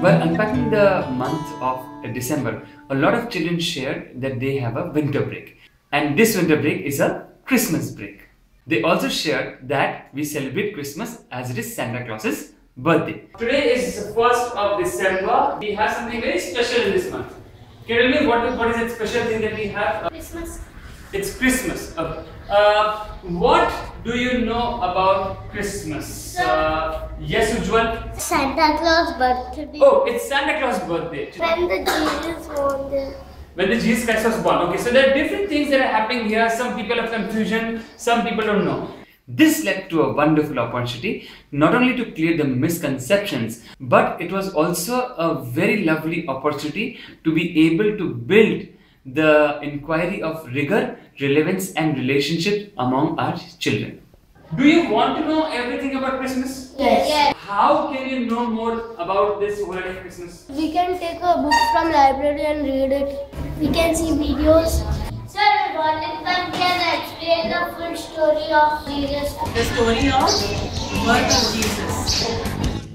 While unpacking the month of December, a lot of children shared that they have a winter break. And this winter break is a Christmas break. They also shared that we celebrate Christmas as it is Santa Claus's birthday. Today is the 1st of December. We have something very special in this month. Can you tell me what is that special thing that we have? Christmas. It's Christmas. What do you know about Christmas? Yes, Ujjwal? Santa Claus birthday. Oh, it's Santa Claus birthday. When the Jesus born. When the Jesus Christ was born. Okay, so there are different things that are happening here. Some people have confusion, some people don't know. This led to a wonderful opportunity, not only to clear the misconceptions, but it was also a very lovely opportunity to be able to build the inquiry of rigor, relevance and relationships among our children. Do you want to know everything about Christmas? Yes. How can you know more about this holiday of Christmas? We can take a book from library and read it. We can see videos. Sir, Rolling Thumb can explain the full story of Jesus. The story of birth of Jesus.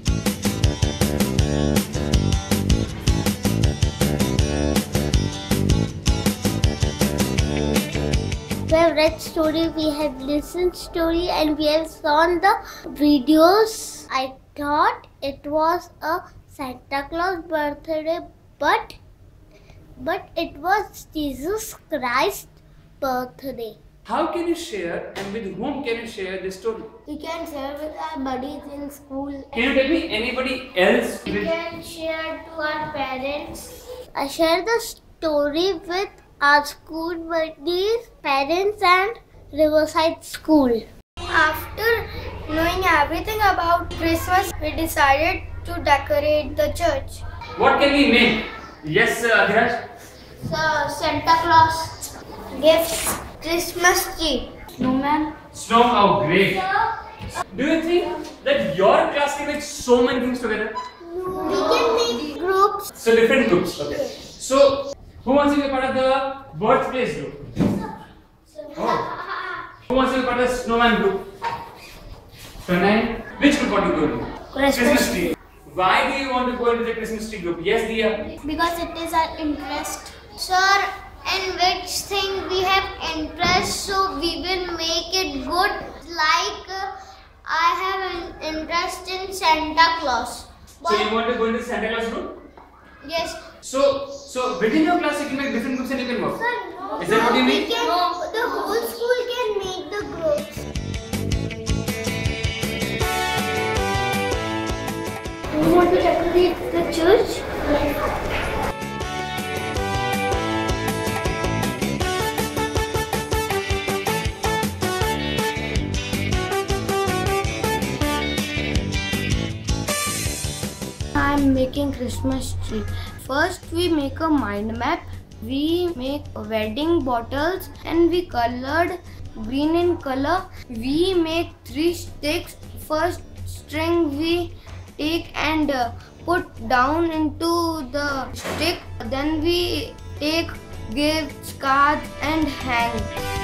We have read story, we have listened story, and we have seen the videos. I thought it was a Santa Claus birthday, but it was Jesus Christ's birthday. How can you share and with whom can you share this story? We can share with our buddies in school. Can you tell me anybody else? We can share to our parents. I share the story with our school buddies, parents and Riverside School. After knowing everything about Christmas, we decided to decorate the church. What can we make? Yes, Adhiraj? So, Santa Claus, gifts, Christmas tree, snowman. Snow, oh great. Do you think that your class can make so many things together? We can make groups. So different groups, okay. So, who wants to be part of the birthplace group? Oh. Who wants to be part of the snowman group? Pranay? Which group want to go to? Christmas tree. Why do you want to go into the Christmas tree group? Yes, Diya? Because it is our interest. Sir, in which thing we have interest, so we will make it good. Like I have an interest in Santa Claus. So you want to go into Santa Claus group? Yes. So within your class you can make different groups and you can work. Sir, no. Is that what you mean? The whole school can make the groups. You want to decorate the church? I am making Christmas tree. First we make a mind map. We make wedding bottles and we colored green in color. We make 3 sticks. First string we take and put down into the stick. Then we take gifts, cards and hang.